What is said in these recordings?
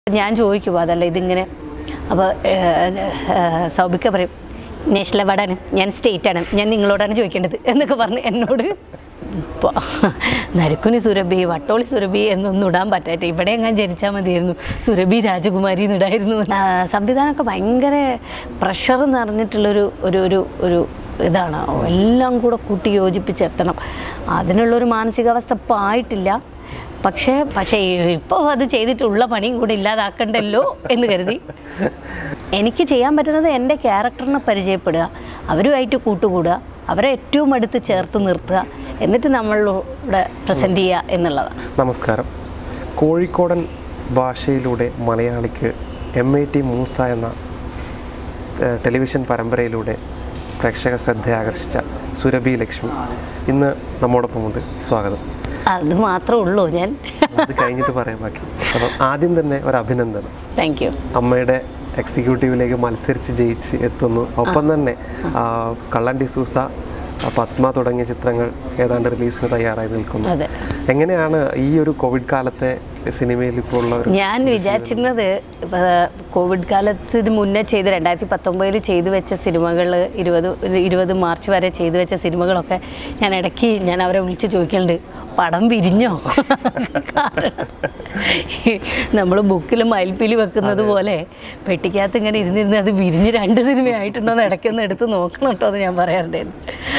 ഞാൻ ചോദിക്കും അതല്ല ഇതിങ്ങനെ. അപ്പോൾ സൗബിക്ക പറയും നാഷണൽ അവാർഡാണ്, ഞാൻ സ്റ്റേറ്റാണ്, ഞാൻ നിങ്ങളോടാണ് ചോദിക്കേണ്ടത് എന്നൊക്കെ പറഞ്ഞ് എന്നോട് നരക്കുനി സുരഭി, വട്ടോളി സുരഭി എന്നൊന്നും ഇടാൻ പറ്റാട്ടെ, ഇവിടെ എങ്ങനെ ജനിച്ചാൽ മതിയായിരുന്നു, സുരഭി രാജകുമാരി എന്നിടായിരുന്നു. സംവിധാനമൊക്കെ ഭയങ്കര പ്രഷർ നിറഞ്ഞിട്ടുള്ളൊരു ഒരു ഒരു ഒരു ഇതാണ്. എല്ലാം കൂടെ കൂട്ടി യോജിപ്പിച്ചെത്തണം. അതിനുള്ളൊരു മാനസികാവസ്ഥ ഇപ്പോൾ ആയിട്ടില്ല. പക്ഷേ ഇപ്പോൾ അത് ചെയ്തിട്ടുള്ള പണിയും കൂടി ഇല്ലാതാക്കണ്ടല്ലോ എന്ന് കരുതി എനിക്ക് ചെയ്യാൻ പറ്റുന്നത് എൻ്റെ ക്യാരക്ടറിനെ പരിചയപ്പെടുക, അവരുമായിട്ട് കൂട്ടുകൂടുക, അവരെ ഏറ്റവും അടുത്ത് ചേർത്ത് നിർത്തുക, എന്നിട്ട് നമ്മളിലൂടെ പ്രസൻറ്റ് ചെയ്യുക എന്നുള്ളതാണ്. നമസ്കാരം. കോഴിക്കോടൻ ഭാഷയിലൂടെ മലയാളിക്ക് MIT മൂസ എന്ന ടെലിവിഷൻ പരമ്പരയിലൂടെ പ്രേക്ഷക ശ്രദ്ധ ആകർഷിച്ച സുരഭി ലക്ഷ്മി ഇന്ന് നമ്മോടൊപ്പമുണ്ട്. സ്വാഗതം. അത് മാത്രമേ ഉള്ളൂ. ഞാൻ അത് കഴിഞ്ഞിട്ട് പറയാൻ ബാക്കി. അപ്പം ആദ്യം തന്നെ ഒരു അഭിനന്ദനം. Thank you. അമ്മയുടെ എക്സിക്യൂട്ടീവിലേക്ക് മത്സരിച്ച് ജയിച്ച് എത്തുന്നു. ഒപ്പം തന്നെ കള്ളൻ ഡിസൂസ, പത്മ തുടങ്ങിയ ചിത്രങ്ങൾ ഏതാണ്ട് റിലീസിന് തയ്യാറായി നിൽക്കുന്നു. എങ്ങനെയാണ് ഈ ഒരു കോവിഡ് കാലത്തെ സിനിമയിൽ ഇപ്പോൾ ഉള്ള? ഞാൻ വിചാരിച്ചിരുന്നത് കോവിഡ് കാലത്തിന് മുന്നേ 2019 ചെയ്തു വെച്ച സിനിമകൾ 20 മാർച്ച് വരെ ചെയ്തു വെച്ച സിനിമകളൊക്കെ ഞാൻ അവരെ വിളിച്ച് ചോദിക്കുന്നുണ്ട്, പടം വിരിഞ്ഞോ? കാരണം നമ്മൾ ബുക്കിൽ മയിൽപ്പീലി വെക്കുന്നത് പോലെ പെട്ടിക്കകത്ത് ഇങ്ങനെ ഇരുന്നിരുന്ന് അത് വിരിഞ്ഞ് 2 സിനിമയായിട്ടുണ്ടോ എന്ന് ഇടയ്ക്കൊന്ന് എടുത്ത് നോക്കണം കേട്ടോ എന്ന് ഞാൻ പറയാറുണ്ടായിരുന്നു.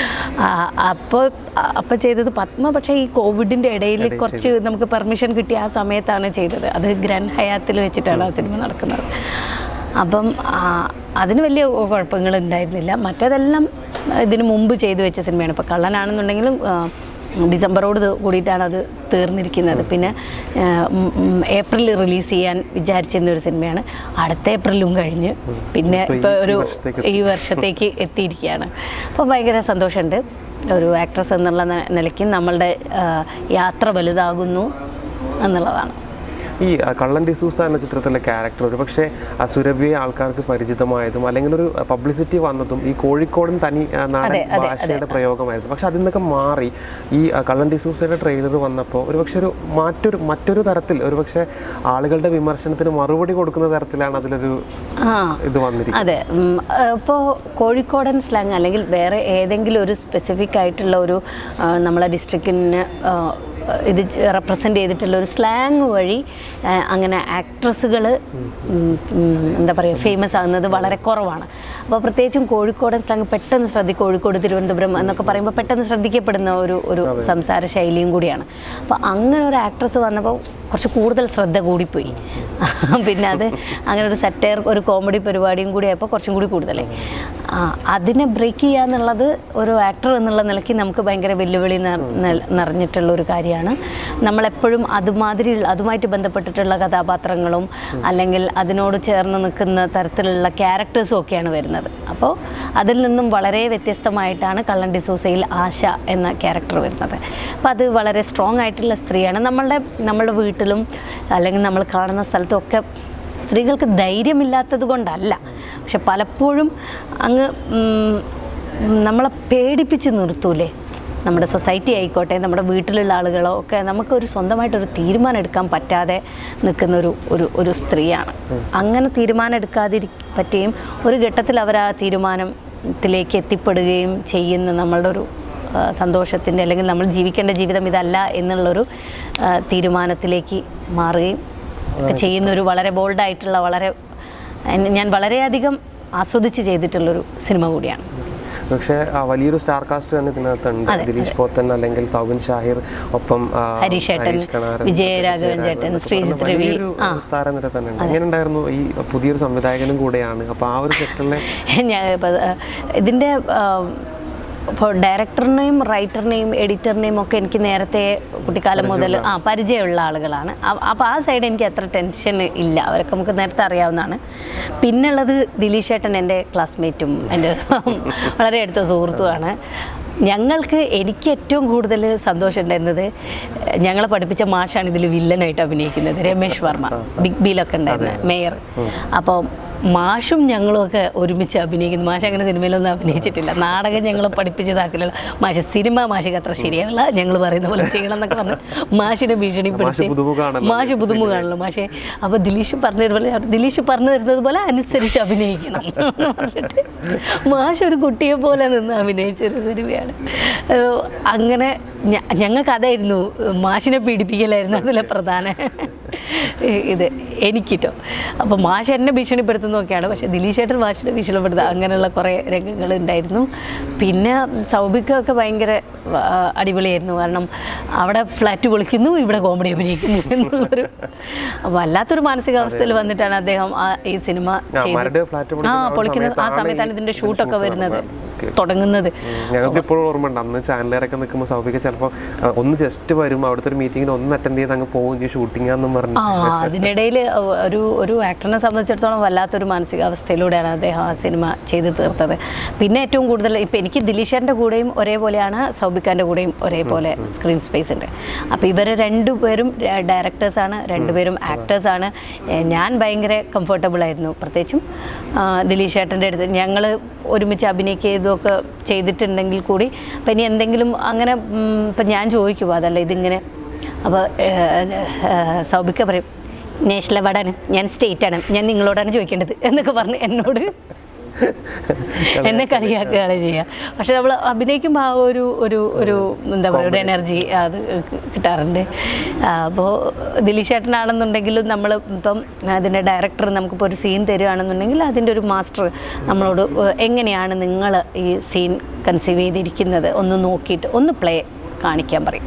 അപ്പോൾ ചെയ്തത് പത്മ. പക്ഷേ ഈ കോവിഡിൻ്റെ ഇടയിൽ കുറച്ച് നമുക്ക് പെർമിഷൻ കിട്ടിയ ആ സമയത്താണ് ചെയ്തത്. അത് ഗ്രാൻഡ് ഹയാത്തിൽ വെച്ചിട്ടാണ് ആ സിനിമ നടക്കുന്നത്. അപ്പം അതിന് വലിയ കുഴപ്പങ്ങളുണ്ടായിരുന്നില്ല. മറ്റേതെല്ലാം ഇതിന് മുമ്പ് ചെയ്തു വെച്ച സിനിമയാണ്. ഇപ്പോൾ കള്ളനാണെന്നുണ്ടെങ്കിലും ഡിസംബറോട് കൂടിയിട്ടാണ് അത് തീർന്നിരിക്കുന്നത്. പിന്നെ ഏപ്രിലിൽ റിലീസ് ചെയ്യാൻ വിചാരിച്ചിരുന്ന ഒരു സിനിമയാണ്. അടുത്ത ഏപ്രിലും കഴിഞ്ഞ് പിന്നെ ഇപ്പോൾ ഈ വർഷത്തേക്ക് എത്തിയിരിക്കുകയാണ്. അപ്പോൾ ഭയങ്കര സന്തോഷമുണ്ട്. ഒരു ആക്ട്രസ് എന്നുള്ള നിലയ്ക്ക് നമ്മളുടെ യാത്ര വലുതാകുന്നു എന്നുള്ളതാണ്. ഈ കള്ളൻ ഡിസൂസ എന്ന ചിത്രത്തിലെ ക്യാരക്ടർ ഒരു പക്ഷേ സുരഭിയെ ആൾക്കാർക്ക് പരിചിതമായതും അല്ലെങ്കിൽ ഒരു പബ്ലിസിറ്റി വന്നതും ഈ കോഴിക്കോടൻ തനി നാടൻ ഭാഷയുടെ പ്രയോഗമായിരുന്നു. പക്ഷെ അതിൽ നിന്നൊക്കെ മാറി ഈ കള്ളൻ ഡിസൂസയുടെ ട്രെയിലർ വന്നപ്പോൾ ഒരു പക്ഷെ മറ്റൊരു തരത്തിൽ ഒരു പക്ഷേ ആളുകളുടെ വിമർശനത്തിന് മറുപടി കൊടുക്കുന്ന തരത്തിലാണ് അതിലൊരു ഇത് വന്നിരിക്കുന്നത്. അതെ, ഇപ്പോൾ കോഴിക്കോടൻ സ്ലാങ് അല്ലെങ്കിൽ വേറെ ഏതെങ്കിലും ഒരു സ്പെസിഫിക് ആയിട്ടുള്ള ഒരു നമ്മളെ ഡിസ്ട്രിക്റ്റിന് ഇത് റെപ്രസെൻ്റ് ചെയ്തിട്ടുള്ള ഒരു സ്ലാങ് വഴി അങ്ങനെ ആക്ട്രസ്സുകൾ എന്താ പറയുക ഫേമസ് ആകുന്നത് വളരെ കുറവാണ്. അപ്പോൾ പ്രത്യേകിച്ചും കോഴിക്കോടൻ സ്ലാങ് പെട്ടെന്ന് കോഴിക്കോട്, തിരുവനന്തപുരം എന്നൊക്കെ പറയുമ്പോൾ പെട്ടെന്ന് ശ്രദ്ധിക്കപ്പെടുന്ന ഒരു സംസാര ശൈലിയും കൂടിയാണ്. അപ്പോൾ അങ്ങനെ ഒരു ആക്ട്രസ് വന്നപ്പോൾ കുറച്ച് കൂടുതൽ ശ്രദ്ധ കൂടിപ്പോയി. പിന്നെ അത് അങ്ങനെ ഒരു സറ്റയർ, ഒരു കോമഡി പരിപാടിയും കൂടി ആയപ്പോൾ കുറച്ചും കൂടി കൂടുതലായി. അതിനെ ബ്രേക്ക് ചെയ്യുക എന്നുള്ളത് ഒരു ആക്ടർ എന്നുള്ള നിലയ്ക്ക് നമുക്ക് ഭയങ്കര വെല്ലുവിളി നിറഞ്ഞിട്ടുള്ള ഒരു കാര്യമാണ്. നമ്മളെപ്പോഴും അതുമായിട്ട് ബന്ധപ്പെട്ടിട്ടുള്ള കഥാപാത്രങ്ങളും അല്ലെങ്കിൽ അതിനോട് ചേർന്ന് നിൽക്കുന്ന തരത്തിലുള്ള ക്യാരക്ടേഴ്സും ഒക്കെയാണ് വരുന്നത്. അപ്പോൾ അതിൽ നിന്നും വളരെ വ്യത്യസ്തമായിട്ടാണ് കള്ളൻ ഡിസൂസയിൽ ആശ എന്ന ക്യാരക്ടർ വരുന്നത്. അപ്പോൾ അത് വളരെ സ്ട്രോങ് ആയിട്ടുള്ള സ്ത്രീയാണ്. നമ്മളുടെ വീട്ടിലും അല്ലെങ്കിൽ നമ്മൾ കാണുന്ന സ്ഥലത്തും ഒക്കെ സ്ത്രീകൾക്ക് ധൈര്യമില്ലാത്തത് കൊണ്ടല്ല, പക്ഷെ പലപ്പോഴും അങ്ങ് നമ്മളെ പേടിപ്പിച്ച് നിർത്തൂലേ നമ്മുടെ സൊസൈറ്റി ആയിക്കോട്ടെ, നമ്മുടെ വീട്ടിലുള്ള ആളുകളോ ഒക്കെ നമുക്കൊരു സ്വന്തമായിട്ടൊരു തീരുമാനം എടുക്കാൻ പറ്റാതെ നിൽക്കുന്ന ഒരു സ്ത്രീയാണ്. അങ്ങനെ തീരുമാനം എടുക്കാതെ പറ്റുകയും ഒരു ഘട്ടത്തിൽ അവർ ആ തീരുമാനത്തിലേക്ക് എത്തിപ്പെടുകയും ചെയ്യുന്ന നമ്മളുടെ ഒരു സന്തോഷത്തിൻ്റെ അല്ലെങ്കിൽ നമ്മൾ ജീവിക്കേണ്ട ജീവിതം ഇതല്ല എന്നുള്ളൊരു തീരുമാനത്തിലേക്ക് മാറുകയും ചെയ്യുന്നൊരു വളരെ ബോൾഡായിട്ടുള്ള ഞാൻ വളരെയധികം ആസ്വദിച്ച് ചെയ്തിട്ടുള്ളൊരു സിനിമ കൂടിയാണ്. പക്ഷേ വലിയൊരു സ്റ്റാർ കാസ്റ്റ് തന്നെ ഇതിനകത്തുണ്ട്. ദിലീഷ് പോത്തൻ അല്ലെങ്കിൽ സൗബിൻ ഷാഹിർ, ഒപ്പം ഹരീഷേട്ടൻ, വിജയരാഘവൻ ചേട്ടൻ, ശ്രീജിത്ത് രവി, താരനിര തന്നെ ഉണ്ട്. എങ്ങനെ ഉണ്ടായിരുന്നു? ഈ പുതിയൊരു സംവിധായകനും കൂടെയാണ്. അപ്പോൾ ആ ഒരു സെക്ടറിലെ ഇതിൻ്റെ ഇപ്പോൾ ഡയറക്ടറിനെയും റൈറ്ററിനെയും എഡിറ്ററിനെയും ഒക്കെ എനിക്ക് നേരത്തെ കുട്ടിക്കാലം മുതൽ പരിചയമുള്ള ആളുകളാണ്. അപ്പോൾ ആ സൈഡ് എനിക്ക് അത്ര ടെൻഷൻ ഇല്ല, അവരൊക്കെ നമുക്ക് നേരത്തെ അറിയാവുന്നതാണ്. പിന്നുള്ളത് ദിലീഷ് ചേട്ടൻ എൻ്റെ ക്ലാസ്മേറ്റും എൻ്റെ വളരെ അടുത്ത സുഹൃത്തുമാണ്. എനിക്ക് ഏറ്റവും കൂടുതൽ സന്തോഷം ഉണ്ടായിരുന്നത് ഞങ്ങളെ പഠിപ്പിച്ച മാഷാണ് ഇതിൽ വില്ലനായിട്ട് അഭിനയിക്കുന്നത്, രമേശ് വർമ്മ, ബിഗ് ബിയിലൊക്കെ ഉണ്ടായിരുന്നത്, മേയർ. അപ്പോൾ മാഷും ഞങ്ങളുമൊക്കെ ഒരുമിച്ച് അഭിനയിക്കുന്നു. മാഷ് അങ്ങനെ സിനിമയിലൊന്നും അഭിനയിച്ചിട്ടില്ല, നാടകം ഞങ്ങൾ പഠിപ്പിച്ചതാക്കില്ല. മാഷ് സിനിമ മാഷിക്ക് അത്ര ശരിയല്ല, ഞങ്ങൾ പറയുന്ന പോലെ ചെയ്യണം എന്നൊക്കെ പറഞ്ഞ് മാഷിനെ ഭീഷണിപ്പെടുത്തി. മാഷ് പുതുമു കാണല്ലോ മാഷെ. അപ്പോൾ ദിലീഷ് പറഞ്ഞു തരുന്നത് പോലെ അനുസരിച്ച് അഭിനയിക്കണം എന്ന് പറഞ്ഞിട്ട് മാഷ് ഒരു കുട്ടിയെ പോലെ നിന്ന് അഭിനയിച്ചൊരു സിനിമയാണ്. അങ്ങനെ ഞങ്ങൾക്ക് അതായിരുന്നു, മാഷിനെ പീഡിപ്പിക്കലായിരുന്നു അതിലെ പ്രധാന ഇത് എനിക്കിട്ടോ. അപ്പോൾ മാഷ് എന്നെ ഭീഷണിപ്പെടുത്തുന്നതൊക്കെയാണ്, പക്ഷേ ദിലീഷ് ഏട്ടൻ മാഷിനെ ഭീഷണിപ്പെടുത്തുക അങ്ങനെയുള്ള കുറേ രംഗങ്ങൾ ഉണ്ടായിരുന്നു. പിന്നെ സൗബിക്കൊക്കെ ഭയങ്കര അടിപൊളിയായിരുന്നു. കാരണം അവിടെ ഫ്ലാറ്റ് പൊളിക്കുന്നു, ഇവിടെ കോമഡി അഭിനയിക്കുന്നു എന്നുള്ളൊരു വല്ലാത്തൊരു മാനസികാവസ്ഥയിൽ വന്നിട്ടാണ് അദ്ദേഹം ഈ സിനിമ ചെയ്തത്. പൊളിക്കുന്നത് ആ സമയത്താണ് ഇതിൻ്റെ ഷൂട്ടൊക്കെ വരുന്നത്, തുടങ്ങുന്നത്. ഞങ്ങൾക്ക് ഇപ്പോഴും ഓർമ്മയുണ്ട്, അന്ന് ചാനലിലൊക്കെ നിൽക്കുമ്പോൾ സൗബിക്ക് ചിലപ്പോൾ ഒന്ന് ജസ്റ്റ് വരും, അവിടുത്തെ ഒരു മീറ്റിങ്ങിന് ഒന്ന് അറ്റൻഡ് ചെയ്ത് അങ്ങ് പോകും ചെയ്യും, ഷൂട്ടിംഗ് ആണെന്നും പറഞ്ഞു. അതിനിടയിൽ ഒരു ആക്ടറിനെ സംബന്ധിച്ചിടത്തോളം വല്ലാത്തൊരു മാനസികാവസ്ഥയിലൂടെയാണ് അദ്ദേഹം ആ സിനിമ ചെയ്ത് തീർത്തത്. പിന്നെ ഏറ്റവും കൂടുതൽ ഇപ്പം എനിക്ക് ദിലീഷേൻ്റെ കൂടെയും ഒരേപോലെയാണ്, സൗബിക്കാൻ്റെ കൂടെയും ഒരേപോലെ സ്ക്രീൻ സ്പേസ് ഉണ്ട്. അപ്പോൾ ഇവർ രണ്ടുപേരും ഡയറക്ടേഴ്സാണ്, രണ്ടുപേരും ആക്ടേഴ്സാണ്. ഞാൻ ഭയങ്കര കംഫർട്ടബിളായിരുന്നു, പ്രത്യേകിച്ചും ദിലീഷ് ഏട്ടൻ്റെ അടുത്ത്. ഞങ്ങൾ ഒരുമിച്ച് അഭിനയിക്കുകയൊക്കെ ചെയ്തിട്ടുണ്ടെങ്കിൽ കൂടി അപ്പം ഇനി എന്തെങ്കിലും അങ്ങനെ ഇപ്പം ഞാൻ ചോദിക്കുമോ അതല്ല ഇതിങ്ങനെ, അപ്പോൾ സൗബിക്ക പറയും നാഷണൽ അവാർഡാണ്, ഞാൻ സ്റ്റേറ്റാണ്, ഞാൻ നിങ്ങളോടാണ് ചോദിക്കേണ്ടത് എന്നൊക്കെ പറഞ്ഞ് എന്നോട് എന്നെ കളിയാക്കുകയാണ് ചെയ്യുക. പക്ഷെ നമ്മൾ അഭിനയിക്കുമ്പോൾ ആ ഒരു എന്താ പറയുക, ഒരു എനർജി അത് കിട്ടാറുണ്ട്. അപ്പോൾ ദിലീഷ് ഏട്ടനാണെന്നുണ്ടെങ്കിലും നമ്മൾ ഇപ്പം അതിൻ്റെ ഡയറക്ടർ നമുക്കിപ്പോൾ ഒരു സീൻ തരികയാണെന്നുണ്ടെങ്കിൽ അതിൻ്റെ ഒരു മാസ്റ്റർ നമ്മളോട് എങ്ങനെയാണ് നിങ്ങൾ ഈ സീൻ കൺസീവ് ചെയ്തിരിക്കുന്നത് ഒന്ന് നോക്കിയിട്ട് ഒന്ന് പ്ലേ കാണിക്കാൻ പറയും.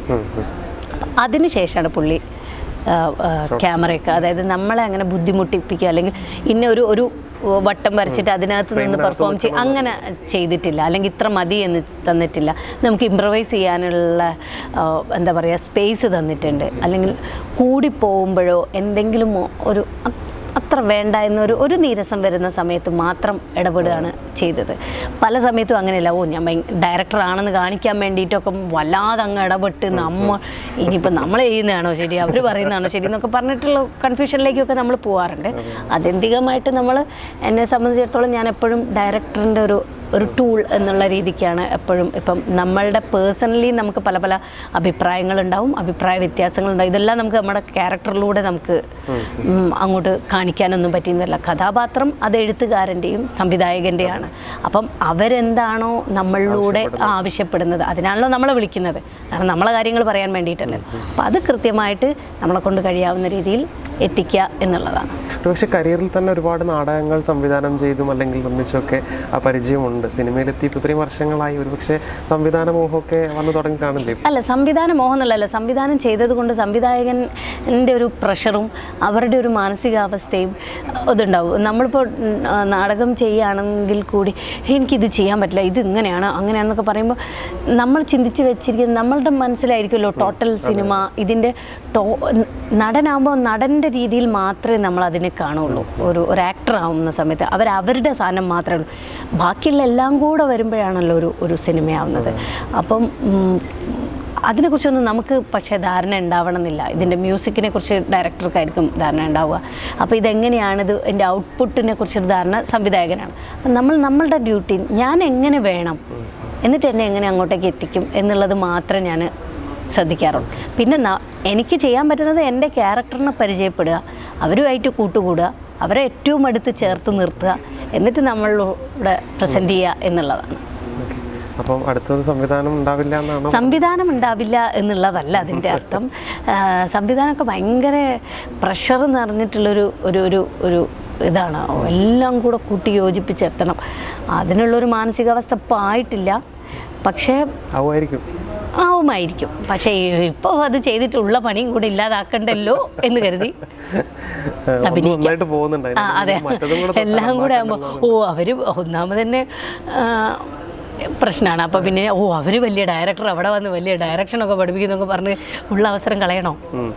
അതിന് ശേഷമാണ് പുള്ളി ക്യാമറയൊക്കെ, അതായത് നമ്മളെ അങ്ങനെ ബുദ്ധിമുട്ടിപ്പിക്കുക അല്ലെങ്കിൽ ഇന്ന ഒരു വട്ടം വരച്ചിട്ട് അതിനകത്ത് നിന്ന് പെർഫോം ചെയ്യും അങ്ങനെ ചെയ്തിട്ടില്ല, അല്ലെങ്കിൽ ഇത്ര മതി എന്ന് തന്നിട്ടില്ല. നമുക്ക് ഇംപ്രവൈസ് ചെയ്യാനുള്ള എന്താ പറയുക സ്പേസ് തന്നിട്ടുണ്ട്. അല്ലെങ്കിൽ കൂടിപ്പോകുമ്പോഴോ എന്തെങ്കിലും അത്ര വേണ്ട എന്നൊരു നീരസം വരുന്ന സമയത്ത് മാത്രം ഇടപെടുകയാണ് ചെയ്തത്. പല സമയത്തും അങ്ങനെയല്ല, ഞാൻ ഡയറക്ടറാണെന്ന് കാണിക്കാൻ വേണ്ടിയിട്ടൊക്കെ വല്ലാതെ അങ്ങ് ഇടപെട്ട് ഇനിയിപ്പോൾ നമ്മൾ ചെയ്യുന്നതാണോ ശരി, അവർ പറയുന്നതാണോ ശരി എന്നൊക്കെ പറഞ്ഞിട്ടുള്ള കൺഫ്യൂഷനിലേക്കൊക്കെ നമ്മൾ പോകാറുണ്ട്. അതെന്തികമായിട്ട് എന്നെ സംബന്ധിച്ചിടത്തോളം ഞാൻ എപ്പോഴും ഡയറക്ടറിൻ്റെ ഒരു ടൂൾ എന്നുള്ള രീതിക്കാണ് എപ്പോഴും. ഇപ്പം നമ്മളുടെ പേഴ്സണലി നമുക്ക് പല പല അഭിപ്രായങ്ങളുണ്ടാവും, അഭിപ്രായ വ്യത്യാസങ്ങളുണ്ടാവും. ഇതെല്ലാം നമുക്ക് നമ്മുടെ ക്യാരക്ടറിലൂടെ നമുക്ക് അങ്ങോട്ട് കാണിക്കാനൊന്നും പറ്റുന്നില്ല. കഥാപാത്രം അത് എഴുത്തുകാരൻ്റെയും സംവിധായകൻ്റെയാണ്. അപ്പം അവരെന്താണോ നമ്മളിലൂടെ ആവശ്യപ്പെടുന്നത് അതിനാണല്ലോ നമ്മളെ വിളിക്കുന്നത്, കാരണം നമ്മളെ കാര്യങ്ങൾ പറയാൻ വേണ്ടിയിട്ടല്ലേ. അപ്പം അത് കൃത്യമായിട്ട് നമ്മളെ കൊണ്ട് കഴിയാവുന്ന രീതിയിൽ എത്തിക്കുക എന്നുള്ളതാണ്. പക്ഷേ കരിയറിൽ തന്നെ ഒരുപാട് നാടകങ്ങൾ സംവിധാനം ചെയ്തും അല്ലെങ്കിൽ നിർമ്മിച്ചൊക്കെ പരിചയമുണ്ട്. സിനിമയിലെത്തി ഇപ്പോൾ ഇത്രയും വർഷങ്ങളായി, ഒരു പക്ഷേ സംവിധാന മോഹമൊക്കെ വന്നു തുടങ്ങി കാണില്ലേ? അല്ല, സംവിധാന മോഹം എന്നുള്ളതല്ല, സംവിധാനം ചെയ്തത് കൊണ്ട് സംവിധായകൻ്റെ ഒരു പ്രഷറും അവരുടെ ഒരു മാനസികാവസ്ഥയും ഇതുണ്ടാവും. നമ്മളിപ്പോൾ നാടകം ചെയ്യുകയാണെങ്കിൽ കൂടി എനിക്കിത് ചെയ്യാൻ പറ്റില്ല, ഇത് ഇങ്ങനെയാണ് അങ്ങനെയാണെന്നൊക്കെ പറയുമ്പോൾ നമ്മൾ ചിന്തിച്ച് വെച്ചിരിക്കുന്നത് നമ്മളുടെ മനസ്സിലായിരിക്കുമല്ലോ ടോട്ടൽ സിനിമ. ഇതിൻ്റെ നടനാകുമ്പോൾ നടൻ്റെ രീതിയിൽ മാത്രമേ നമ്മൾ അതിനെ കാണുള്ളൂ. ഒരു ആക്ടർ ആവുന്ന സമയത്ത് അവരുടെ സാധനം മാത്രമേ ഉള്ളൂ. ബാക്കിയുള്ള എല്ലാം കൂടെ വരുമ്പോഴാണല്ലോ ഒരു സിനിമയാവുന്നത്. അപ്പം അതിനെക്കുറിച്ചൊന്നും നമുക്ക് പക്ഷേ ധാരണ ഉണ്ടാവണമെന്നില്ല. ഇതിൻ്റെ മ്യൂസിക്കിനെ കുറിച്ച് ഡയറക്ടർക്കായിരിക്കും ധാരണ ഉണ്ടാവുക. അപ്പോൾ ഇതെങ്ങനെയാണിത് എൻ്റെ ഔട്ട്പുട്ടിനെ കുറിച്ചൊരു ധാരണ സംവിധായകനാണ്. അപ്പം നമ്മളുടെ ഡ്യൂട്ടി ഞാൻ എങ്ങനെ വേണം എന്നിട്ട് എന്നെ എങ്ങനെ അങ്ങോട്ടേക്ക് എത്തിക്കും എന്നുള്ളത് മാത്രമേ ഞാൻ ശ്രദ്ധിക്കാറുള്ളൂ. പിന്നെ എനിക്ക് ചെയ്യാൻ പറ്റുന്നത് എൻ്റെ ക്യാരക്ടറിനെ പരിചയപ്പെടുക, അവരുമായിട്ട് കൂട്ടുകൂടുക, അവരെ ഏറ്റവും അടുത്ത് ചേർത്ത് നിർത്തുക, എന്നിട്ട് നമ്മളിവിടെ പ്രസൻറ്റ് ചെയ്യുക എന്നുള്ളതാണ്. അപ്പം അടുത്തൊരു സംവിധാനം ഉണ്ടാവില്ല എന്നാണ്? സംവിധാനം ഉണ്ടാവില്ല എന്നുള്ളതല്ല അതിൻ്റെ അർത്ഥം. സംവിധാനമൊക്കെ ഭയങ്കര പ്രഷർ നിറഞ്ഞിട്ടുള്ളൊരു ഇതാണ്. എല്ലാം കൂടെ കൂട്ടി യോജിപ്പിച്ചെത്തണം. അതിനുള്ളൊരു മാനസികാവസ്ഥ ഇപ്പോൾ ആയിട്ടില്ല, പക്ഷേ ആവുമായിരിക്കും. പക്ഷേ ഇപ്പോൾ അത് ചെയ്തിട്ടുള്ള പണിയും കൂടെ ഇല്ലാതാക്കണ്ടല്ലോ എന്ന് കരുതി അഭിനയിക്കും. അതെ, എല്ലാം കൂടെ ആകുമ്പോൾ അവർ ഒന്നാമത് തന്നെ പ്രശ്നമാണ്. അപ്പോൾ പിന്നെ അവർ വലിയ ഡയറക്ടർ അവിടെ വന്ന് വലിയ ഡയറക്ഷനൊക്കെ പഠിപ്പിക്കുന്നൊക്കെ പറഞ്ഞ് ഉള്ള അവസരം കളയണോ?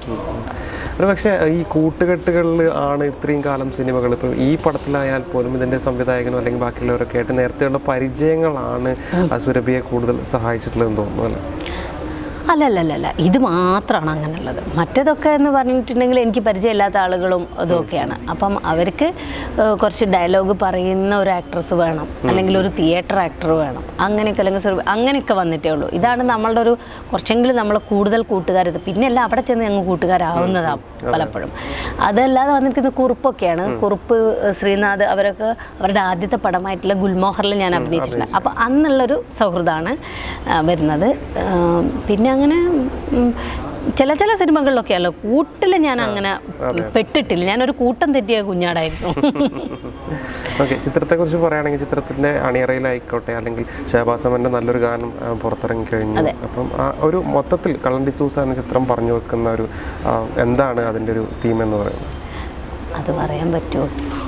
പക്ഷേ ഈ കൂട്ടുകെട്ടുകളിൽ ആണ് ഇത്രയും കാലം സിനിമകൾ. ഇപ്പോൾ ഈ പടത്തിലായാൽ പോലും ഇതിൻ്റെ സംവിധായകനോ അല്ലെങ്കിൽ ബാക്കിയുള്ളവരൊക്കെ ആയിട്ട് നേരത്തെയുള്ള പരിചയങ്ങളാണ് സുരഭിയെ കൂടുതൽ സഹായിച്ചിട്ടുള്ളതെന്ന് തോന്നുന്നു അല്ലേ? അല്ലല്ലല്ല, ഇത് മാത്രമാണ് അങ്ങനെയുള്ളത്. മറ്റേതൊക്കെ എന്ന് പറഞ്ഞിട്ടുണ്ടെങ്കിൽ എനിക്ക് പരിചയമില്ലാത്ത ആളുകളും ഇതൊക്കെയാണ്. അപ്പം അവർക്ക് കുറച്ച് ഡയലോഗ് പറയുന്ന ഒരു ആക്ട്രസ് വേണം, അല്ലെങ്കിൽ ഒരു തിയേറ്റർ ആക്ടർ വേണം, അങ്ങനെയൊക്കെ അല്ലെങ്കിൽ അങ്ങനെയൊക്കെ വന്നിട്ടേ ഉള്ളൂ. ഇതാണ് നമ്മളുടെ ഒരു കുറച്ചെങ്കിലും നമ്മളെ കൂടുതൽ കൂട്ടുകാരത്. പിന്നെ എല്ലാം അവിടെ ചെന്ന് ഞങ്ങൾ കൂട്ടുകാരാവുന്നതാണ് പലപ്പോഴും. അതല്ലാതെ വന്നിരിക്കുന്ന കുറുപ്പൊക്കെയാണ്. കുറുപ്പ്, ശ്രീനാഥ് അവരൊക്കെ അവരുടെ ആദ്യത്തെ പടമായിട്ടുള്ള ഗുൽമോഹറിൽ ഞാൻ അഭിനയിച്ചിട്ടുണ്ട്. അപ്പോൾ അന്നുള്ളൊരു സൗഹൃദമാണ് വരുന്നത്. പിന്നെ അങ്ങനെ ചില സിനിമകളിലൊക്കെയല്ലോ കൂട്ടിൽ ഞാൻ അങ്ങനെ പെട്ടിട്ടില്ല. ഞാനൊരു കൂട്ടം തെറ്റിയ കുഞ്ഞാടായിരുന്നു. ഓക്കെ, ചിത്രത്തെക്കുറിച്ച് പറയുകയാണെങ്കിൽ ചിത്രത്തിൻ്റെ അണിയറയിലായിക്കോട്ടെ അല്ലെങ്കിൽ ഷഹബാസമൻ്റെ നല്ലൊരു ഗാനം പുറത്തിറങ്ങി കഴിഞ്ഞു. അപ്പം ആ ഒരു മൊത്തത്തിൽ കള്ളൻ ഡിസൂസ എന്ന ചിത്രം പറഞ്ഞു വെക്കുന്ന ഒരു എന്താണ് അതിൻ്റെ ഒരു തീം എന്ന് പറയുന്നത്? അത് പറയാൻ പറ്റുമോ?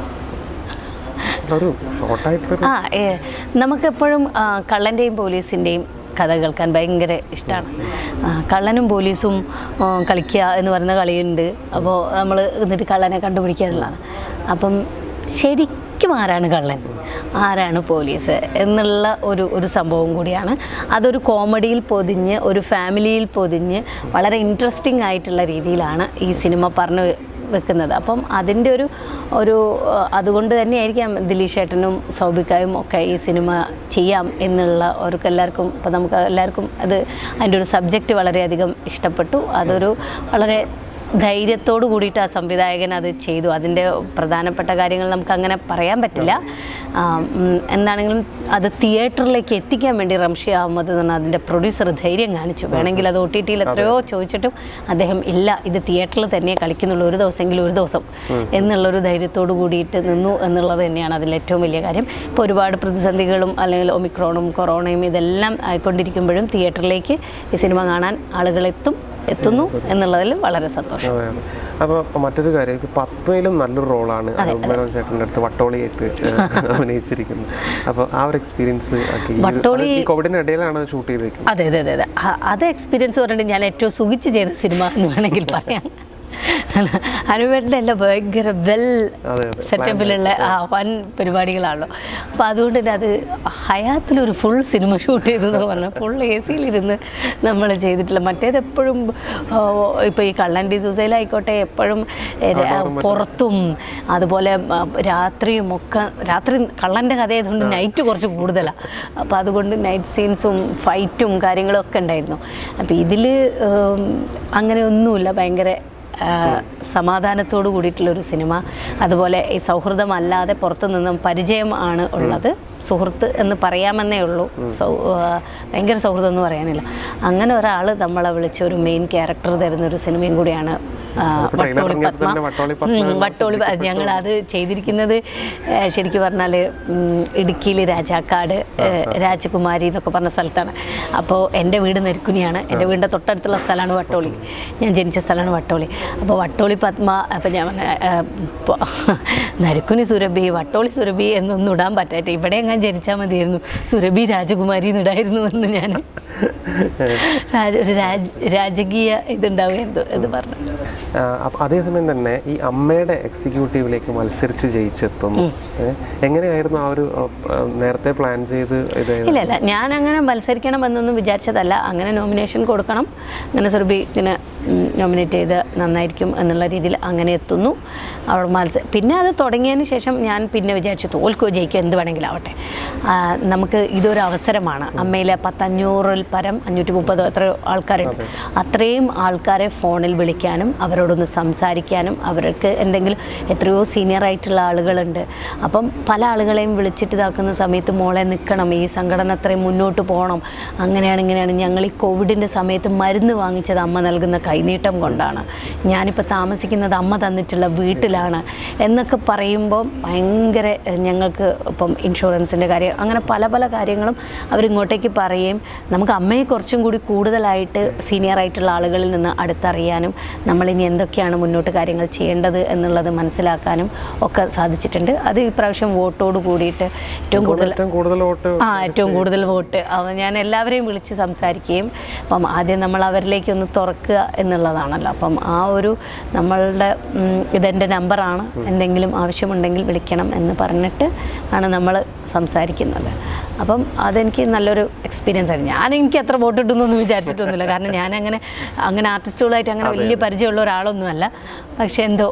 ഒരു ഷോർട്ടായിട്ടൊരു നമുക്കെപ്പോഴും കള്ളൻ്റെയും പോലീസിൻ്റെയും കഥ കേൾക്കാൻ ഭയങ്കര ഇഷ്ടമാണ്. കള്ളനും പോലീസും കളിക്കുക എന്ന് പറയുന്ന കളിയുണ്ട്. അപ്പോൾ നമ്മൾ എന്നിട്ട് കള്ളനെ കണ്ടുപിടിക്കുക എന്നുള്ളതാണ്. അപ്പം ശരിക്കും ആരാണ് കള്ളൻ, ആരാണ് പോലീസ് എന്നുള്ള ഒരു സംഭവം കൂടിയാണ്. അതൊരു കോമഡിയിൽ പൊതിഞ്ഞ്, ഒരു ഫാമിലിയിൽ പൊതിഞ്ഞ് വളരെ ഇൻട്രസ്റ്റിംഗ് ആയിട്ടുള്ള രീതിയിലാണ് ഈ സിനിമ പറഞ്ഞു വെക്കുന്നത്. അപ്പം അതിൻ്റെ ഒരു അതുകൊണ്ട് തന്നെയായിരിക്കാം ദിലീഷ് ഏട്ടനും സൗബിക്കായും ഒക്കെ ഈ സിനിമ ചെയ്യാം എന്നുള്ള അവർക്കെല്ലാവർക്കും, ഇപ്പം നമുക്ക് എല്ലാവർക്കും അതിൻ്റെ ഒരു സബ്ജക്റ്റ് വളരെയധികം ഇഷ്ടപ്പെട്ടു. അതൊരു വളരെ ധൈര്യത്തോടു കൂടിയിട്ട് ആ സംവിധായകൻ അത് ചെയ്തു. അതിൻ്റെ പ്രധാനപ്പെട്ട കാര്യങ്ങൾ നമുക്കങ്ങനെ പറയാൻ പറ്റില്ല. എന്താണെങ്കിലും അത് തിയേറ്ററിലേക്ക് എത്തിക്കാൻ വേണ്ടി റംഷി അഹമ്മദ് എന്ന് പറഞ്ഞാൽ അതിൻ്റെ പ്രൊഡ്യൂസർ ധൈര്യം കാണിച്ചു. വേണമെങ്കിൽ അത് OTT എത്രയോ ചോദിച്ചിട്ടും അദ്ദേഹം ഇല്ല, ഇത് തിയേറ്ററിൽ തന്നെ കളിക്കുന്നുള്ളൂ, ഒരു ദിവസം എന്നുള്ളൊരു ധൈര്യത്തോടു കൂടിയിട്ട് നിന്നു എന്നുള്ളത് തന്നെയാണ് അതിൽ ഏറ്റവും വലിയ കാര്യം. ഇപ്പോൾ ഒരുപാട് പ്രതിസന്ധികളും അല്ലെങ്കിൽ ഒമിക്രോണും കൊറോണയും ഇതെല്ലാം ആയിക്കൊണ്ടിരിക്കുമ്പോഴും തിയേറ്ററിലേക്ക് ഈ സിനിമ കാണാൻ എത്തുന്നു എന്നുള്ളതിൽ വളരെ സന്തോഷം. അപ്പോൾ മറ്റൊരു കാര്യം, പത്മയിലും നല്ലൊരു റോളാണ് ചേട്ടൻ്റെ അടുത്ത് വട്ടോളിയായിട്ട് അഭിനയിച്ചിരിക്കുന്നത്. അപ്പോൾ ആ ഒരു എക്സ്പീരിയൻസ് കോവിഡിനിടയിലാണ് ഷൂട്ട് ചെയ്തിരിക്കുന്നത്. അതെ, അത് എക്സ്പീരിയൻസ് പറഞ്ഞിട്ട് ഞാൻ ഏറ്റവും സുഖിച്ച് ചെയ്ത സിനിമ എന്ന് വേണമെങ്കിൽ പറയാം. അനുവേട്ടൻ്റെ എല്ലാം ഭയങ്കര വെൽ സെറ്റപ്പിലുള്ള വൻ പരിപാടികളാണല്ലോ. അപ്പോൾ അതുകൊണ്ട് തന്നെ അത് ഹയാത്തിലൊരു ഫുൾ സിനിമ ഷൂട്ട് ചെയ്തതെന്ന് പറഞ്ഞാൽ ഫുൾ AC-ലിരുന്ന് നമ്മൾ ചെയ്തിട്ടില്ല. മറ്റേതെപ്പോഴും ഇപ്പോൾ ഈ കള്ളൻ ഡിസൂസയിലായിക്കോട്ടെ എപ്പോഴും പുറത്തും അതുപോലെ രാത്രി കള്ളൻ്റെ കഥയായതുകൊണ്ട് നൈറ്റ് കുറച്ച് കൂടുതലാണ്. അപ്പോൾ അതുകൊണ്ട് നൈറ്റ് സീൻസും ഫൈറ്റും കാര്യങ്ങളൊക്കെ ഉണ്ടായിരുന്നു. അപ്പോൾ ഇതിൽ അങ്ങനെയൊന്നുമില്ല, ഭയങ്കര സമാധാനത്തോടു കൂടിയിട്ടുള്ളൊരു സിനിമ. അതുപോലെ ഈ സൗഹൃദമല്ലാതെ പുറത്തു നിന്നും പരിചയം ആണ് ഉള്ളത്. സുഹൃത്ത് എന്ന് പറയാമെന്നേ ഉള്ളൂ, ഭയങ്കര സൗഹൃദം എന്ന് പറയാനില്ല. അങ്ങനെ ഒരാൾ നമ്മളെ വിളിച്ച് ഒരു മെയിൻ ക്യാരക്ടർ തരുന്നൊരു സിനിമയും കൂടിയാണ് വട്ടോളി. ഞങ്ങളത് ചെയ്തിരിക്കുന്നത് ശരിക്കും പറഞ്ഞാൽ ഇടുക്കിയിൽ രാജാക്കാട് രാജകുമാരി എന്നൊക്കെ പറഞ്ഞ സ്ഥലത്താണ്. അപ്പോൾ എൻ്റെ വീട് നെരുക്കുനിയാണ്. എൻ്റെ വീടിൻ്റെ തൊട്ടടുത്തുള്ള സ്ഥലമാണ് വട്ടോളി. ഞാൻ ജനിച്ച സ്ഥലമാണ് വട്ടോളി. അപ്പോൾ വട്ടോളി പത്മ, അപ്പോൾ ഞാൻ നരുക്കുനി സുരഭി, വട്ടോളി സുരഭി എന്നൊന്നും ഇടാൻ പറ്റായിട്ട് ഇവിടെ ഞാൻ ജനിച്ചാൽ മതിയായിരുന്നു, സുരഭി രാജകുമാരി എന്നിടായിരുന്നു എന്ന് ഞാൻ ഒരു രാജകീയ ഇതുണ്ടാവുമായിരുന്നു എന്ന് പറഞ്ഞു. അതേസമയം തന്നെ ഈ അമ്മയുടെ എക്സിക്യൂട്ടീവിലേക്ക് മത്സരിച്ച് ജയിച്ചെത്തുന്നു. എങ്ങനെയായിരുന്നു ആ ഒരു നേരത്തെ പ്ലാൻ ചെയ്ത്? ഇല്ല, ഞാൻ അങ്ങനെ മത്സരിക്കണമെന്നൊന്നും വിചാരിച്ചതല്ല. അങ്ങനെ നോമിനേഷൻ കൊടുക്കണം, അങ്ങനെ സുരഭിനെ നോമിനേറ്റ് ചെയ്ത് നന്നായിരിക്കും എന്നുള്ള രീതിയിൽ അങ്ങനെ എത്തുന്നു. അവിടെ പിന്നെ അത് തുടങ്ങിയതിന് ശേഷം ഞാൻ പിന്നെ വിചാരിച്ചു തോൽക്കോ ജയിക്കോ എന്ത് വേണമെങ്കിലും ആവട്ടെ, നമുക്ക് ഇതൊരു അവസരമാണ്. അമ്മയിലെ 500-ൽ പരം 530 എത്ര ആൾക്കാരുണ്ട്, അത്രയും ആൾക്കാരെ ഫോണിൽ വിളിക്കാനും അവരോടൊന്ന് സംസാരിക്കാനും, അവർക്ക് എന്തെങ്കിലും എത്രയോ സീനിയർ ആയിട്ടുള്ള ആളുകളുണ്ട്. അപ്പം പല ആളുകളെയും വിളിച്ചിട്ട് ഇതാക്കുന്ന സമയത്ത് മോളെ നിൽക്കണം, ഈ സംഘടന അത്രയും മുന്നോട്ട് പോകണം, അങ്ങനെയാണ് ഇങ്ങനെയാണ്. ഞങ്ങൾ ഈ കോവിഡിൻ്റെ സമയത്ത് മരുന്ന് വാങ്ങിച്ചത് അമ്മ നൽകുന്ന കൈനീട്ടം കൊണ്ടാണ്, ഞാനിപ്പോൾ താമസിക്കുന്നത് അമ്മ തന്നിട്ടുള്ള വീട്ടിലാണ് എന്നൊക്കെ പറയുമ്പോൾ ഭയങ്കര ഞങ്ങൾക്ക് ഇപ്പം ഇൻഷുറൻസിൻ്റെ കാര്യം അങ്ങനെ പല പല കാര്യങ്ങളും അവരിങ്ങോട്ടേക്ക് പറയുകയും നമുക്ക് അമ്മയെ കുറച്ചും കൂടി കൂടുതലായിട്ട് സീനിയർ ആയിട്ടുള്ള ആളുകളിൽ നിന്ന് അടുത്തറിയാനും നമ്മളിനി എന്തൊക്കെയാണ് മുന്നോട്ട് കാര്യങ്ങൾ ചെയ്യേണ്ടത് എന്നുള്ളത് മനസ്സിലാക്കാനും ഒക്കെ സാധിച്ചിട്ടുണ്ട്. അത് ഈ പ്രാവശ്യം വോട്ടോട് കൂടിയിട്ട് ഏറ്റവും കൂടുതൽ വോട്ട് ഞാൻ എല്ലാവരെയും വിളിച്ച് സംസാരിക്കുകയും അപ്പം ആദ്യം നമ്മൾ അവരിലേക്കൊന്ന് തുറക്കുക എന്നുള്ളതാണല്ലോ. അപ്പം ആ ഒരു നമ്മളുടെ ഇതെൻ്റെ നമ്പറാണ്, എന്തെങ്കിലും ആവശ്യമുണ്ടെങ്കിൽ വിളിക്കണം എന്ന് പറഞ്ഞിട്ട് ആണ് നമ്മൾ സംസാരിക്കുന്നത്. അപ്പം അതെനിക്ക് നല്ലൊരു എക്സ്പീരിയൻസ് ആയിരുന്നു. എനിക്ക് അത്ര വോട്ട് ഇടുന്നൊന്നും വിചാരിച്ചിട്ടൊന്നുമില്ല, കാരണം ഞാൻ അങ്ങനെ ആർട്ടിസ്റ്റുകളായിട്ട് അങ്ങനെ വലിയ പരിചയമുള്ള ഒരാളൊന്നുമല്ല. പക്ഷെ എന്തോ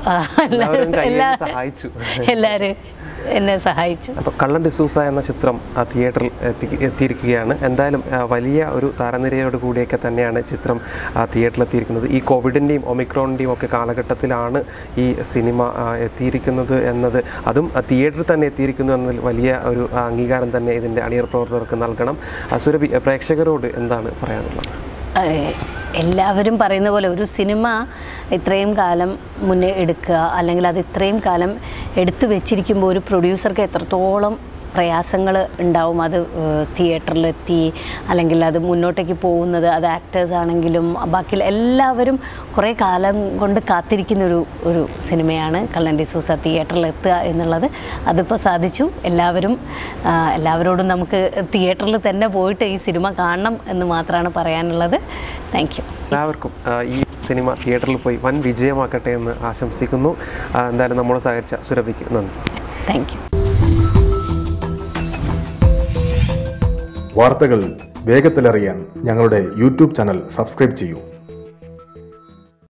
എല്ലാവരും എന്നെ സഹായിച്ചു. അപ്പോൾ കള്ളൻ ഡിസൂസ എന്ന ചിത്രം തിയേറ്ററിൽ എത്തിയിരിക്കുകയാണ്. എന്തായാലും വലിയ ഒരു താരനിരയോട് കൂടിയൊക്കെ തന്നെയാണ് ചിത്രം തിയേറ്ററിൽ എത്തിയിരിക്കുന്നത്. ഈ കോവിഡിൻ്റെയും ഒമിക്രോണിൻ്റെയും ഒക്കെ കാലഘട്ടത്തിലാണ് ഈ സിനിമ എത്തിയിരിക്കുന്നത് എന്നത്, അതും തിയേറ്ററിൽ തന്നെ എത്തിയിരിക്കുന്നു എന്നതിൽ വലിയ ഒരു അംഗീകാരം തന്നെ ഇതിൻ്റെ അണിയർ പ്രവർത്തകർക്ക് നൽകണം. സുരഭി, പ്രേക്ഷകരോട് എന്താണ് പറയാനുള്ളത്? എല്ലാവരും പറയുന്ന പോലെ ഒരു സിനിമ ഇത്രയും കാലം മുന്നേ എടുക്കുക, അല്ലെങ്കിൽ അത് ഇത്രയും കാലം എടുത്തു വെച്ചിരിക്കുമ്പോൾ ഒരു പ്രൊഡ്യൂസർക്ക് എത്രത്തോളം പ്രയാസങ്ങൾ ഉണ്ടാവും. അത് തിയേറ്ററിലെത്തി അല്ലെങ്കിൽ അത് മുന്നോട്ടേക്ക് പോകുന്നത്, അത് ആക്ടേഴ്സ് ആണെങ്കിലും ബാക്കി എല്ലാവരും കുറേ കാലം കൊണ്ട് കാത്തിരിക്കുന്ന ഒരു സിനിമയാണ് കള്ളൻ ഡിസൂസ തിയേറ്ററിൽ എത്തുക എന്നുള്ളത്. അതിപ്പോൾ സാധിച്ചു. എല്ലാവരോടും നമുക്ക് തിയേറ്ററിൽ തന്നെ പോയിട്ട് ഈ സിനിമ കാണണം എന്ന് മാത്രമാണ് പറയാനുള്ളത്. Thank you. എല്ലാവർക്കും ഈ സിനിമ തിയേറ്ററിൽ പോയി വൻ വിജയമാക്കട്ടെ എന്ന് ആശംസിക്കുന്നു. എന്തായാലും നമ്മൾ സഹകരിച്ച സുരഭിക്ക് നന്ദി. Thank you. വാർത്തകൾ വേഗത്തിലറിയാൻ ഞങ്ങളുടെ യൂട്യൂബ് ചാനൽ സബ്സ്ക്രൈബ് ചെയ്യൂ.